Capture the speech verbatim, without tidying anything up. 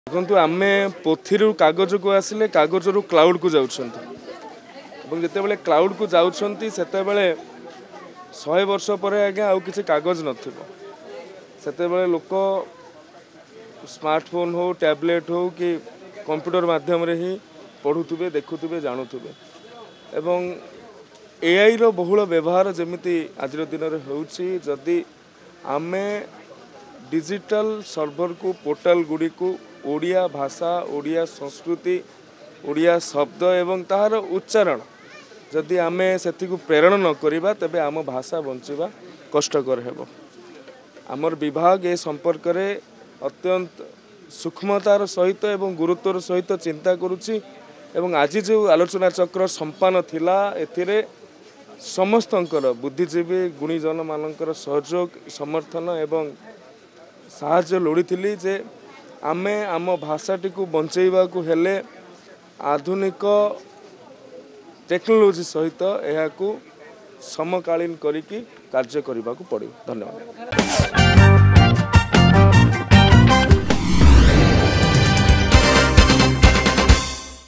देखो आम पोथी कागज को आसिले कागज रु क्लाउड को जाते जिते क्लाउड को जाते शहे वर्ष पर आज्ञा आउ कि कागज नते लोक स्मार्टफोन हो टैबलेट हो कि कंप्यूटर माध्यम रे ही पढ़ुवे देखुवे जानूवे एवं एआई रो बहुल व्यवहार जमी आज दिन में होदी आम डिजिटल सर्वर को पोर्टाल गुड़ी को ओडिया भाषा ओडिया संस्कृति ओडिया शब्द एवं ताहार उच्चारण जदि आम से प्रेरण न करिबा तबे आम भाषा बंचिबा कष्टकर हेबो। आमर विभाग ए संपर्क रे अत्यंत सूक्ष्मतार सहित एवं गुरुत्वर सहित चिंता करुछि एवं आज जो आलोचना चक्र संपान थिला एथिरे समस्तंकर बुद्धिजीवी गुणीजन मानकर सहयोग समर्थन एवं साहाय्य लोड़ी थी जे आमे आम भाषाटी को बंचेबा को हेले आधुनिक टेक्नोलोजी सहित यह समकालीन करिकी कार्य करने को पड़े। धन्यवाद।